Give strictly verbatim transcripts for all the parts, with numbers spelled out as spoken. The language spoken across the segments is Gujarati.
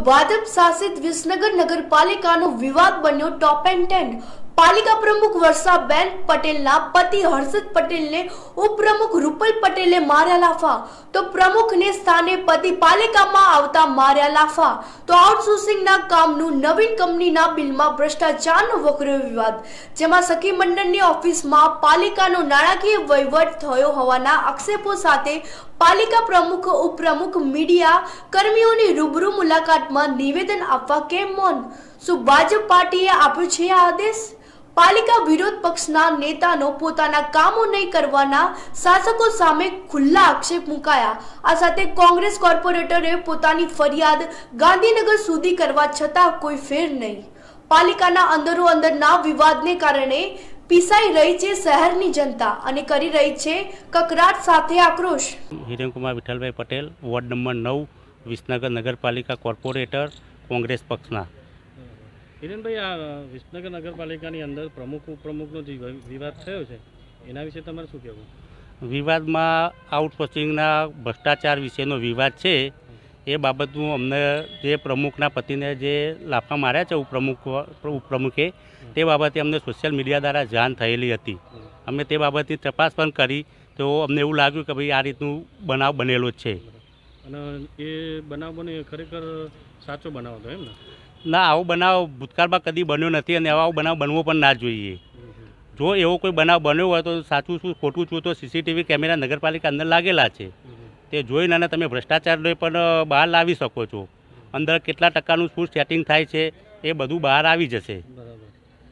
ભાજપ શાસિત વિસનગર નગરપાલિકાનો વિવાદ બન્યો ટોપ એન્ડ ટેન। પાલિકા પ્રમુખ વર્ષાબેન પટેલના પતિ હર્ષદ પટેલને ઉપપ્રમુખ રૂપલ પટેલે માર્યા લાફા, તો પ્રમુખને સ્થાને પતિ પાલિકામાં આવતા માર્યા લાફા। તો આઉટસોર્સિંગના કામનું નવીન કંપનીના બિલમાં ભ્રષ્ટાચારનો વકર્યો વિવાદ, જેમાં સખી મંડળની ઓફિસમાં પાલિકાનો નાણાકીય વહીવટ થયો હોવાના આક્ષેપો સાથે પાલિકા પ્રમુખ ઉપપ્રમુખ મીડિયા કર્મીઓની રૂબરૂ મુલાકાતમાં નિવેદન આપવા કેમ મૌન? શું ભાજપ પાર્ટીએ આપ્યો છે આ આદેશ? પાલિકા વિરોધ પક્ષના નેતાનો પોતાના કામો નહીં કરવાના શાસકો સામે ખુલ્લા આક્ષેપ મુકાયા। આ સાથે કોંગ્રેસ કોર્પોરેટરે પોતાની ફરિયાદ ગાંધીનગર સુધી કરવા છતાં કોઈ ફેર નહીં। પાલિકાના અંદરો અંદરના વિવાદને કારણે પીસાઈ રહી છે શહેરની જનતા અને કરી રહી છે કકરાટ સાથે આક્રોશ। હિરેનકુમાર વિઠ્ઠલભાઈ પટેલ, વોર્ડ નંબર નવ, વિસનગર નગરપાલિકા કોર્પોરેટર, કોંગ્રેસ પક્ષના। હિરેનભાઈ, આ વિસનગર નગરપાલિકાની અંદર પ્રમુખ ઉપપ્રમુખનો જે વિવાદ થયો છે એના વિશે તમારે શું કહેવું? વિવાદમાં આઉટસોર્સિંગના ભ્રષ્ટાચાર વિશેનો વિવાદ છે। એ બાબતનું અમને જે પ્રમુખના પતિને જે લાફા માર્યા છે ઉપપ્રમુખ ઉપપ્રમુખે તે બાબતે અમને સોશિયલ મીડિયા દ્વારા જાણ થયેલી હતી। અમે તે બાબતની તપાસ પણ કરી તો અમને એવું લાગ્યું કે ભાઈ આ રીતનું બનાવ બનેલો જ છે। અને એ બનાવ બને ખરેખર સાચો બનાવ હતો એમ ને? ના, આવો બનાવ ભૂતકાળમાં કદી બન્યો નથી અને આવો બનાવ બનવો પણ ના જોઈએ। જો એવો કોઈ બનાવ બન્યો હોય તો સાચું શું ખોટું છું તો સીસીટીવી કેમેરા નગરપાલિકા અંદર લાગેલા છે, તે જોઈને અને તમે ભ્રષ્ટાચારને પણ બહાર લાવી શકો છો। અંદર કેટલા ટકાનું શું સેટિંગ થાય છે એ બધું બહાર આવી જશે। બરાબર।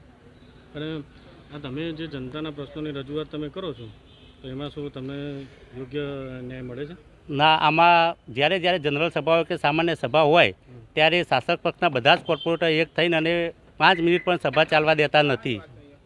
અને આ તમે જે જનતાના પ્રશ્નોની રજૂઆત તમે કરો છો તો એમાં શું તમને યોગ્ય ન્યાય મળે છે? ના, આમાં જ્યારે જ્યારે જનરલ સભા હોય કે સામાન્ય સભા હોય ત્યારે શાસક પક્ષના બધા જ કોર્પોરેટર એક થઈને અને પાંચ મિનિટ પણ સભા ચાલવા દેતા નથી।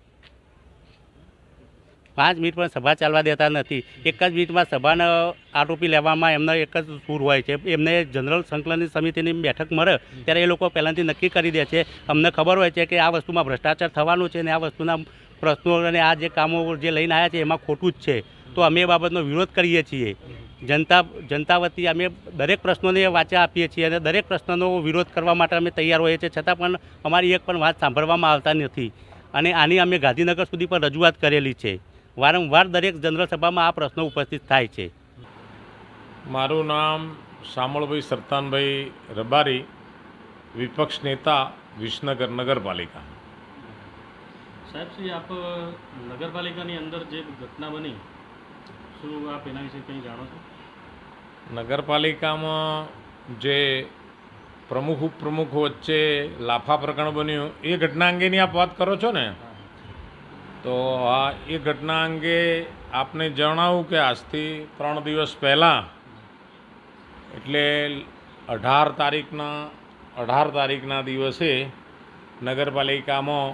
પાંચ મિનિટ પણ સભા ચાલવા દેતા નથી। એક જ મિનિટમાં સભાને આરોપી લેવામાં એમનો એક જ સૂર હોય છે। એમને જનરલ સંકલન સમિતિની બેઠક મળે ત્યારે એ લોકો પહેલાંથી નક્કી કરી દે છે। અમને ખબર હોય છે કે આ વસ્તુમાં ભ્રષ્ટાચાર થવાનું છે અને આ વસ્તુના પ્રશ્નો અને આ જે કામો જે લઈને આવ્યા છે એમાં ખોટું જ છે, તો અમે એ બાબતનો વિરોધ કરીએ છીએ। જનતા જનતા વતી અમે દરેક પ્રશ્નોને વાચા આપીએ છીએ અને દરેક પ્રશ્નનો વિરોધ કરવા માટે અમે તૈયાર હોઈએ છીએ, છતાં પણ અમારી એક પણ વાત સાંભળવામાં આવતા નથી અને આની અમે ગાંધીનગર સુધી પણ રજૂઆત કરેલી છે। વારંવાર દરેક જનરલ સભામાં આ પ્રશ્નો ઉપસ્થિત થાય છે। મારું નામ શામળભાઈ સરતાનભાઈ રબારી, વિપક્ષ નેતા, વિસનગર નગરપાલિકા। સાહેબ શ્રી, આપ નગરપાલિકાની અંદર જે ઘટના બની, શું આપ એના વિશે કંઈ જાણો છો? નગરપાલિકામાં જે પ્રમુખ ઉપપ્રમુખ વચ્ચે લાફા પ્રકરણ બન્યું એ ઘટના અંગેની આપ વાત કરો છો ને? તો આ એ ઘટના અંગે આપને જણાવું કે આજથી ત્રણ દિવસ પહેલાં એટલે અઢાર તારીખના અઢાર તારીખના દિવસે નગરપાલિકામાં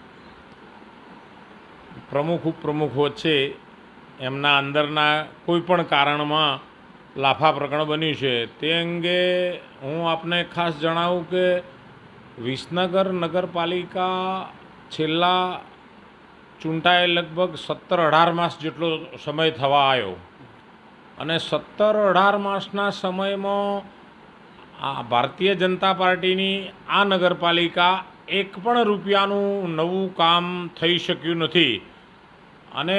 પ્રમુખ ઉપપ્રમુખ વચ્ચે એમના અંદરના કોઈ પણ કારણમાં લાફા પ્રકરણ બન્યું છે। તે અંગે હું આપને ખાસ જણાવું કે વિસનગર નગરપાલિકા છેલ્લા ચૂંટાએ લગભગ સત્તર અઢાર માસ જેટલો સમય થવા આવ્યો અને સત્તર અઢાર માસના સમયમાં આ ભારતીય જનતા પાર્ટીની આ નગરપાલિકા એક પણ રૂપિયાનું નવું કામ થઈ શક્યું નથી। અને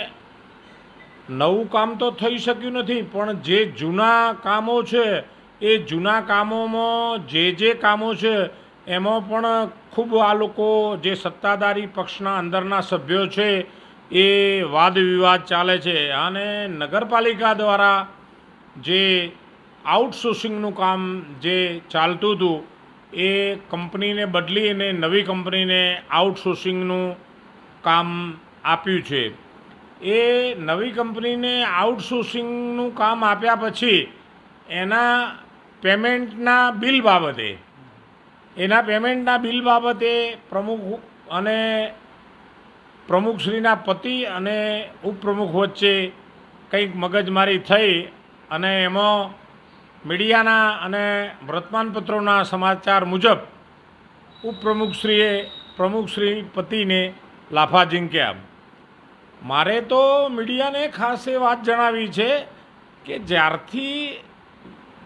નવું કામ તો થઈ શક્યું નથી પણ જે જૂના કામો છે એ જૂના કામોમાં જે જે કામો છે એમાં પણ ખૂબ આ લોકો જે સત્તાધારી પક્ષના અંદરના સભ્યો છે એ વાદ વિવાદ ચાલે છે અને નગરપાલિકા દ્વારા જે આઉટસોર્સિંગનું કામ જે ચાલતું હતું એ કંપનીને બદલીને નવી કંપનીને આઉટસોર્સિંગનું કામ આપ્યું છે। એ નવી કંપનીને આઉટસોર્સિંગનું કામ આપ્યા પછી એના પેમેન્ટના બિલ બાબતે એના પેમેન્ટના બિલ બાબતે પ્રમુખ અને પ્રમુખશ્રીના પતિ અને ઉપપ્રમુખ વચ્ચે કંઈક મગજમારી થઈ અને એમાં મીડિયાના અને વર્તમાનપત્રોના સમાચાર મુજબ ઉપપ્રમુખશ્રીએ પ્રમુખશ્રી પતિને લાફા ઝીંક્યા। મારે તો મીડિયાને ખાસ એ વાત જણાવી છે કે જ્યારથી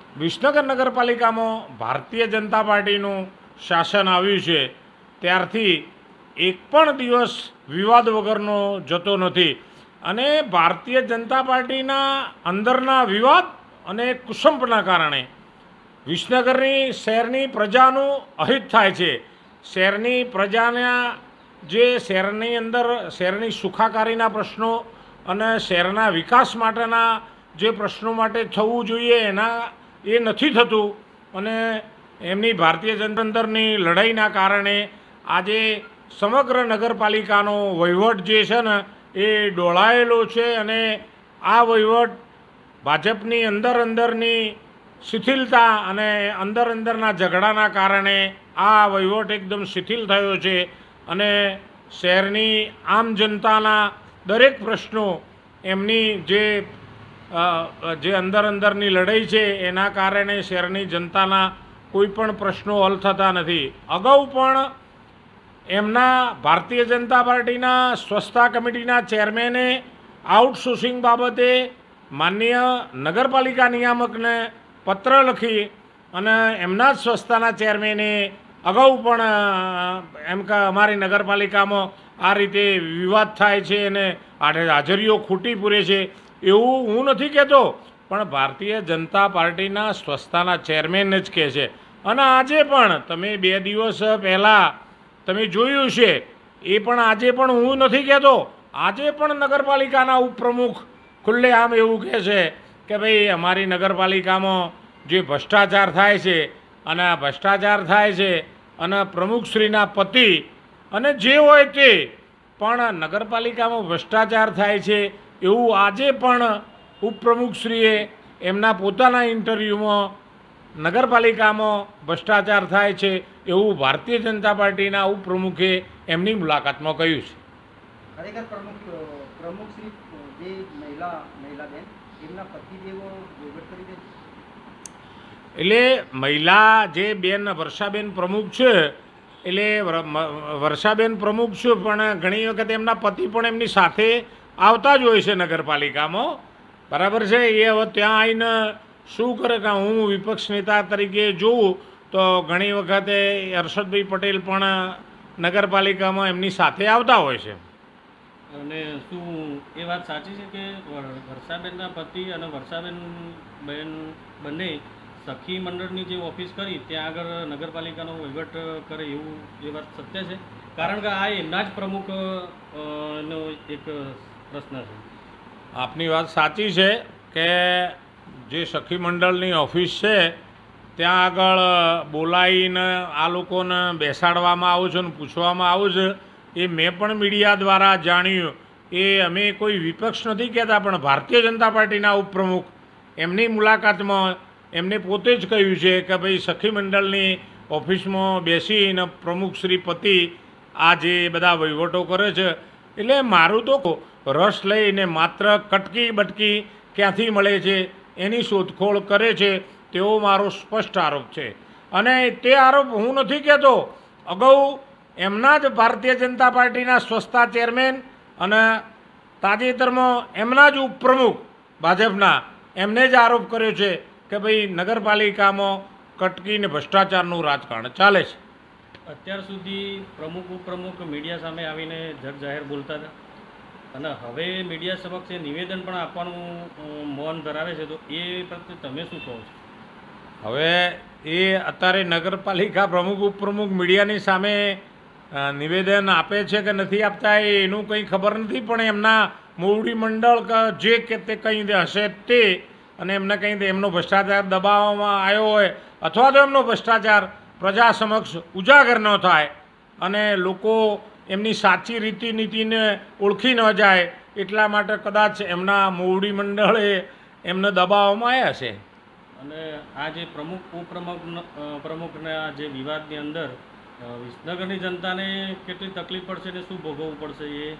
વિસનગર નગરપાલિકામાં ભારતીય જનતા પાર્ટીનું શાસન આવ્યું છે ત્યારથી એક પણ દિવસ વિવાદ વગરનો જતો નથી અને ભારતીય જનતા પાર્ટીના અંદરના વિવાદ અને કુસંપના કારણે વિસનગરની શહેરની પ્રજાનું અહિત થાય છે. શહેરની પ્રજાના જે શહેરની અંદર શહેરની સુખાકારીના પ્રશ્નો અને શહેરના વિકાસ માટેના જે પ્રશ્નો માટે થવું જોઈએ એના એ નથી થતું અને એમની ભારતીય જનતા અંદરની લડાઈના કારણે આજે સમગ્ર નગરપાલિકાનો વહીવટ જે છે ને એ ડોળાયેલો છે અને આ વહીવટ ભાજપની અંદર અંદરની શિથિલતા અને અંદર અંદરના ઝઘડાના કારણે આ વહીવટ એકદમ શિથિલ થયો છે અને શહેરની આમ જનતાના દરેક પ્રશ્નો એમની જે જે અંદર અંદરની લડાઈ છે એના કારણે શહેરની જનતાના કોઈ પણ પ્રશ્નો હલ થતા નથી. અગાઉ પણ એમના ભારતીય જનતા પાર્ટીના સ્વચ્છતા કમિટીના ચેરમેને આઉટસોર્સિંગ બાબતે માનનીય નગરપાલિકા નિયામકને પત્ર લખી અને એમના જ સ્વચ્છતાના ચેરમેને અગાઉ પણ એમ કે અમારી નગરપાલિકામાં આ રીતે વિવાદ થાય છે અને હાજરીઓ ખોટી પૂરે છે એવું હું નથી કહેતો, પણ ભારતીય જનતા પાર્ટીના સ્વચ્છતાના ચેરમેન જ કહે છે. અને આજે પણ તમે બે દિવસ પહેલાં તમે જોયું છે એ પણ આજે પણ હું નથી કહેતો, આજે પણ નગરપાલિકાના ઉપપ્રમુખ ખુલ્લેઆમ એવું કહે છે કે ભાઈ અમારી નગરપાલિકામાં જે ભ્રષ્ટાચાર થાય છે અને આ ભ્રષ્ટાચાર થાય છે અને પ્રમુખશ્રીના પતિ અને જે હોય તે પણ નગરપાલિકામાં ભ્રષ્ટાચાર થાય છે એવું આજે પણ ઉપપ્રમુખશ્રીએ એમના પોતાના ઇન્ટરવ્યૂમાં નગરપાલિકામાં ભ્રષ્ટાચાર થાય છે એવું ભારતીય જનતા પાર્ટીના ઉપપ્રમુખે એમની મુલાકાતમાં કહ્યું છે. ખરેખર પ્રમુખ પ્રમુખશ્રી જે મહિલા મહિલા બેન એમના પતિદેવો વહીવટ કરી દે છે. એટલે મહિલા જે બેન વર્ષાબેન પ્રમુખ છે એટલે વર્ષાબેન પ્રમુખ છે પણ ઘણી વખત એમના પતિ પણ એમની સાથે આવતા જ હોય છે નગરપાલિકામાં, બરાબર છે. એ હવે ત્યાં આવીને શું કરે કે હું વિપક્ષ નેતા તરીકે જોઉં તો ઘણી વખતે હર્ષદભાઈ પટેલ પણ નગરપાલિકામાં એમની સાથે આવતા હોય છે. અને શું એ વાત સાચી છે કે વર્ષાબેનના પતિ અને વર્ષાબેન બેન બંને સખી મંડળની જે ઓફિસ કરી ત્યાં આગળ નગરપાલિકાનો વહીવટ કરે એવું એ વાત સત્ય છે? કારણ કે આ એમના જ પ્રમુખ નો એક પ્રશ્ન છે. આપની વાત સાચી છે કે જે સખી મંડળની ઓફિસ છે ત્યાં આગળ બોલાવીને આ લોકોને બેસાડવામાં આવે છે અને પૂછવામાં આવે છે એ મેં પણ મીડિયા દ્વારા જાણ્યું. એ અમે કોઈ વિપક્ષ નથી કહેતા, પણ ભારતીય જનતા પાર્ટીના ઉપપ્રમુખ એમની મુલાકાતમાં એમને પોતે જ કહ્યું છે કે ભાઈ સખી મંડળની ઓફિસમાં બેસીને પ્રમુખ શ્રી પતિ આ જે બધા વહીવટો કરે છે એટલે મારું તો રસ લઈને માત્ર કટકી બટકી ક્યાંથી મળે છે એની શોધખોળ કરે છે તેવો મારો સ્પષ્ટ આરોપ છે. અને તે આરોપ હું નથી કહેતો, અગાઉ એમના જ ભારતીય જનતા પાર્ટીના સ્વચ્છતા ચેરમેન અને તાજેતરમાં એમના જ ઉપપ્રમુખ ભાજપના એમને જ આરોપ કર્યો છે કે ભાઈ નગરપાલિકામાં કટકી ને ભ્રષ્ટાચારનું રાજકારણ ચાલે છે. અત્યાર સુધી પ્રમુખ ઉપપ્રમુખ મીડિયા સામે આવીને જગ જાહેર બોલતા હતા અને હવે મીડિયા સમક્ષ એ નિવેદન પણ આપવાનું મૌન ધરાવે છે, તો એ પ્રત્યે તમે શું કહો છો? હવે એ અત્યારે નગરપાલિકા પ્રમુખ ઉપપ્રમુખ મીડિયાની સામે નિવેદન આપે છે કે નથી આપતા એનું કંઈ ખબર નથી, પણ એમના મોવડી મંડળ જે કે તે કંઈ હશે તે અને એમને કંઈ એમનો ભ્રષ્ટાચાર દબાવવામાં આવ્યો હોય અથવા તો એમનો ભ્રષ્ટાચાર પ્રજા સમક્ષ ઉજાગર ન થાય અને લોકો એમની સાચી રીતિ નીતિને ઓળખી ન જાય એટલા માટે કદાચ એમના મોવડી મંડળે એમને દબાવવામાં આવ્યા છે. અને આ જે પ્રમુખ ઉપપ્રમુખ પ્રમુખના જે વિવાદની અંદર વિસનગરની જનતાને કેટલી તકલીફ પડશે ને શું ભોગવવું પડશે? એ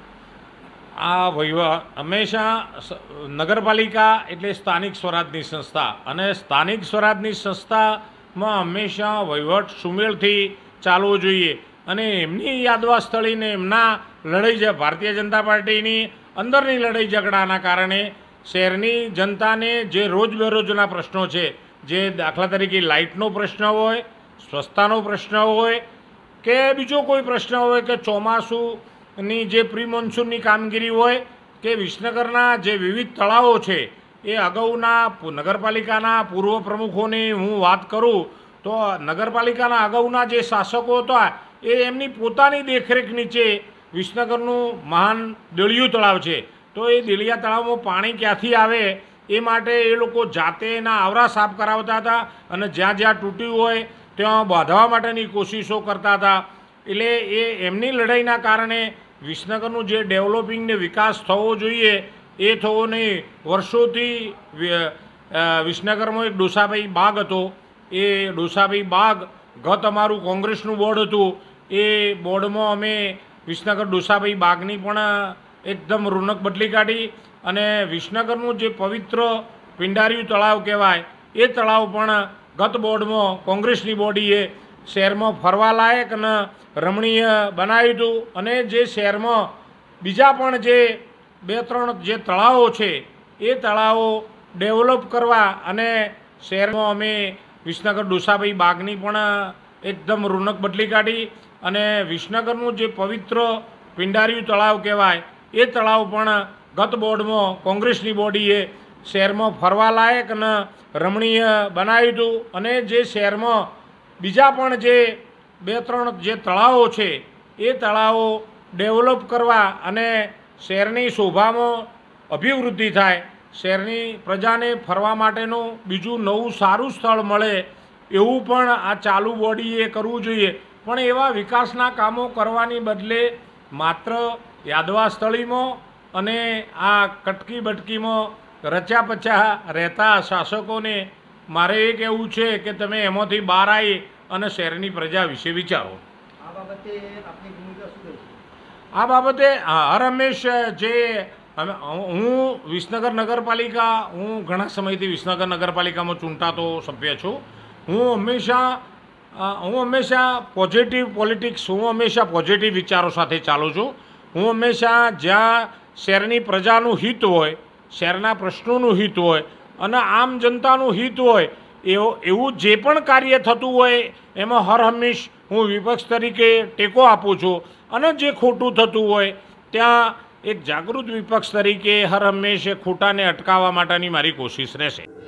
આ વહીવટ હંમેશા નગરપાલિકા એટલે સ્થાનિક સ્વરાજની સંસ્થા અને સ્થાનિક સ્વરાજની સંસ્થામાં હંમેશા વહીવટ સુમેળથી ચાલવો જોઈએ અને એમની યાદવા સ્થળીને એમના લડાઈ છે ભારતીય જનતા પાર્ટીની અંદરની લડાઈ ઝઘડાના કારણે શહેરની જનતાને જે રોજબેરોજના પ્રશ્નો છે જે દાખલા તરીકે લાઇટનો પ્રશ્ન હોય, સ્વચ્છતાનો પ્રશ્ન હોય કે બીજો કોઈ પ્રશ્ન હોય કે ચોમાસુની જે પ્રી મોન્સૂનની કામગીરી હોય કે વિસનગરના જે વિવિધ તળાવો છે એ અગાઉના નગરપાલિકાના પૂર્વ પ્રમુખોની હું વાત કરું તો નગરપાલિકાના અગાઉના જે શાસકો હતા એ એમની પોતાની દેખરેખ નીચે વિસનગરનું મહાન દેળિયું તળાવ છે તો એ દેળિયા તળાવમાં પાણી ક્યાંથી આવે એ માટે એ લોકો જાતે એના આવરા સાફ કરાવતા હતા અને જ્યાં જ્યાં તૂટ્યું હોય ત્યાં બાંધવા માટેની કોશિશો કરતા હતા. એટલે એ એમની લડાઈના કારણે વિસનગરનું જે ડેવલપિંગ ને વિકાસ થવો જોઈએ એ થવો નહીં. વર્ષોથી વિસનગરમાં એક ડોસાભાઈ બાગ હતો. એ ડોસાભાઈ બાગ ગત અમારું કોંગ્રેસનું બોર્ડ હતું એ બોર્ડમાં અમે વિસનગર ડોસાભાઈ બાગની પણ એકદમ રોનક બદલી કાઢી અને વિસનગરનું જે પવિત્ર પિંડારિયું તળાવ કહેવાય એ તળાવ પણ ગત બોર્ડમાં કોંગ્રેસની બોડીએ શહેરમાં ફરવાલાયક અને રમણીય બનાવ્યું હતું. અને જે શહેરમાં બીજા પણ જે બે ત્રણ જે તળાવો છે એ તળાવો ડેવલપ કરવા અને શહેરમાં અમે વિસનગર ડોસાભાઈ બાગની પણ એકદમ રોનક બદલી કાઢી અને વિસનગરનું જે પવિત્ર પિંડારિયું તળાવ કહેવાય એ તળાવ પણ ગત બોર્ડમાં કોંગ્રેસની બોડીએ શહેરમાં ફરવાલાયક અને રમણીય બનાવ્યું હતું. અને જે શહેરમાં બીજા પણ જે બે ત્રણ જે તળાવો છે એ તળાવો ડેવલપ કરવા અને શહેરની શોભામાં અભિવૃદ્ધિ થાય, શહેરની પ્રજાને ફરવા માટેનું બીજું નવું સારું સ્થળ મળે એવું પણ આ ચાલુ બોડીએ કરવું જોઈએ. પણ એવા વિકાસના કામો કરવાની બદલે માત્ર યાદવા સ્થળીમાં અને આ કટકી બટકીમાં રચ્યા પચ્યા રહેતા શાસકોને મારે એ કહેવું છે કે તમે એમાંથી બહાર આવી અને શહેરની પ્રજા વિશે વિચારો. આ બાબતે આપની ભૂમિકા શું રહેશે? આ બાબતે હર હંમેશ જે હું વિસનગર નગરપાલિકા હું ઘણા સમયથી વિસનગર નગરપાલિકામાં ચૂંટાતો સભ્ય છું. હું હંમેશા હું હંમેશા પોઝિટિવ પોલિટિક્સ હું હંમેશા પોઝિટિવ વિચારો સાથે ચાલું છું. હું હંમેશા જ્યાં શહેરની પ્રજાનું હિત હોય, શહેરના પ્રશ્નોનું હિત હોય અને આમ જનતાનું હિત હોય એવો એવું જે પણ કાર્ય થતું હોય એમાં હર હંમેશ હું વિપક્ષ તરીકે ટેકો આપું છું અને જે ખોટું થતું હોય ત્યાં એક જાગૃત વિપક્ષ તરીકે હર હંમેશ ખોટાને અટકાવવા માટેની મારી કોશિશ રહેશે.